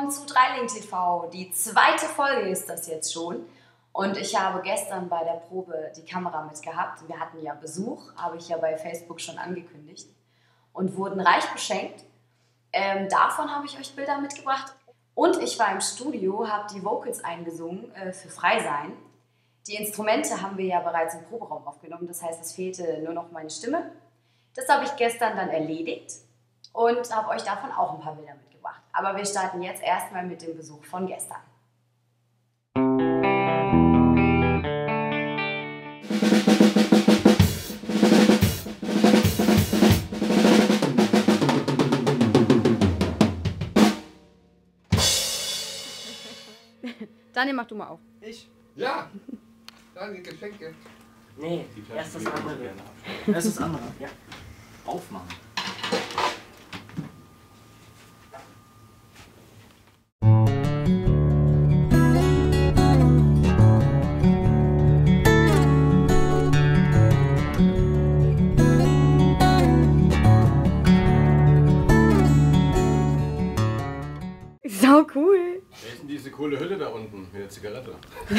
willkommen zu Dreiling TV. Die zweite Folge ist das jetzt schon. Und ich habe gestern bei der Probe die Kamera mitgehabt. Wir hatten ja Besuch, habe ich ja bei Facebook schon angekündigt. Und wurden reich beschenkt. Davon habe ich euch Bilder mitgebracht. Und ich war im Studio, habe die Vocals eingesungen für Freisein. Die Instrumente haben wir ja bereits im Proberaum aufgenommen. Das heißt, es fehlte nur noch meine Stimme. Das habe ich gestern dann erledigt und habe euch davon auch ein paar Bilder mitgebracht. Aber wir starten jetzt erstmal mit dem Besuch von gestern. Daniel, mach du mal auf. Ich? Ja! Daniel, Geschenke. Nee, erst das andere. Erst das andere. Ja. Aufmachen. Sau cool. Wer ist denn diese coole Hülle da unten mit der Zigarette?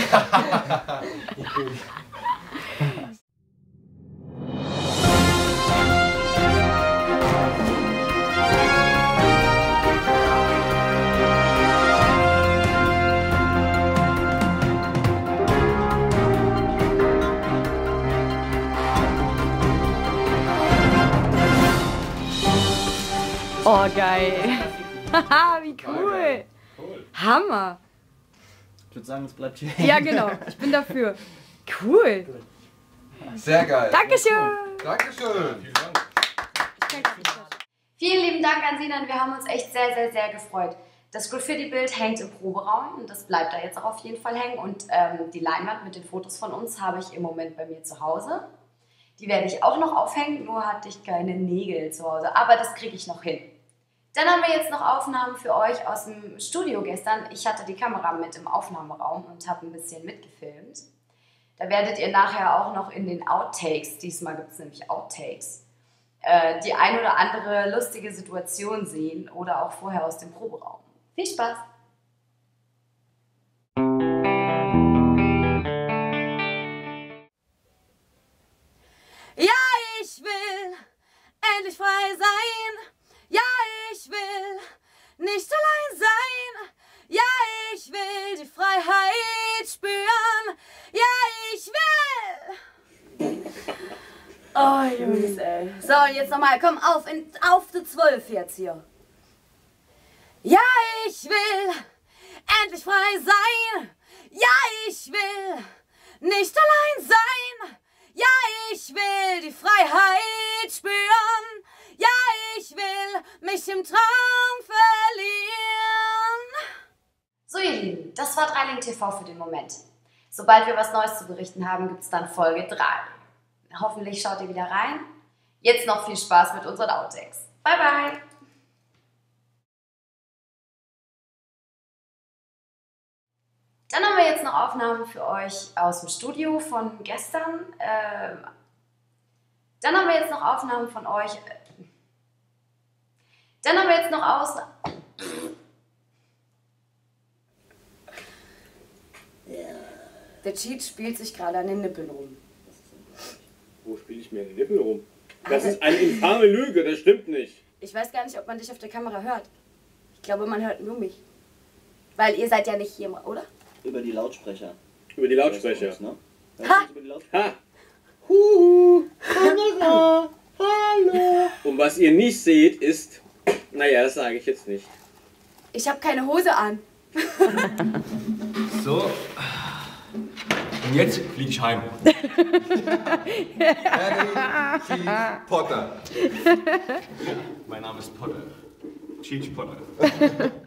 Oh, geil. Haha, wie cool. Cool. Hammer. Ich würde sagen, es bleibt hier. Ja, genau. Ich bin dafür. Cool. Sehr geil. Dankeschön. Dankeschön. Vielen Dank. Vielen lieben Dank an Sinan, wir haben uns echt sehr, sehr, sehr gefreut. Das Graffiti-Bild hängt im Proberaum und das bleibt da jetzt auch auf jeden Fall hängen. Und die Leinwand mit den Fotos von uns habe ich im Moment bei mir zu Hause. Die werde ich auch noch aufhängen, nur hatte ich keine Nägel zu Hause. Aber das kriege ich noch hin. Dann haben wir jetzt noch Aufnahmen für euch aus dem Studio gestern. Ich hatte die Kamera mit im Aufnahmeraum und habe ein bisschen mitgefilmt. Da werdet ihr nachher auch noch in den Outtakes, diesmal gibt es nämlich Outtakes, die ein oder andere lustige Situation sehen oder auch vorher aus dem Proberaum. Viel Spaß! Ja, ich will endlich frei sein. Ja, ich will nicht allein sein. Ja, ich will die Freiheit spüren. Ja, ich will. Oh, Jungs, ey. So, und jetzt nochmal, komm auf die 12 jetzt hier. Ja, ich will endlich frei sein. Ja, ich will nicht allein sein. Ja, ich will die Freiheit spüren. Ja, ich will mich im Traum verlieren. So ihr Lieben, das war Dreiling TV für den Moment. Sobald wir was Neues zu berichten haben, gibt es dann Folge 3. Hoffentlich schaut ihr wieder rein. Jetzt noch viel Spaß mit unseren Outtakes. Bye bye! Dann haben wir jetzt noch Aufnahmen für euch aus dem Studio von gestern. Dann haben wir jetzt noch Aufnahmen von euch. Dann haben wir jetzt noch Der Cheat spielt sich gerade an den Nippeln rum. Wo spiele ich mir an den Nippel rum? Das ist eine infame Lüge, das stimmt nicht. Ich weiß gar nicht, ob man dich auf der Kamera hört. Ich glaube, man hört nur mich. Weil ihr seid ja nicht hier, oder? Über die Lautsprecher. Über die Lautsprecher. Uns, ne? Ha! Über die Lautsprecher. Ha! Huhu! Kamera! Hallo! Und was ihr nicht seht, ist... Naja, das sage ich jetzt nicht. Ich habe keine Hose an. So. Und jetzt fliege ich heim. Harry G. Potter. Mein Name ist Potter. Cheech Potter.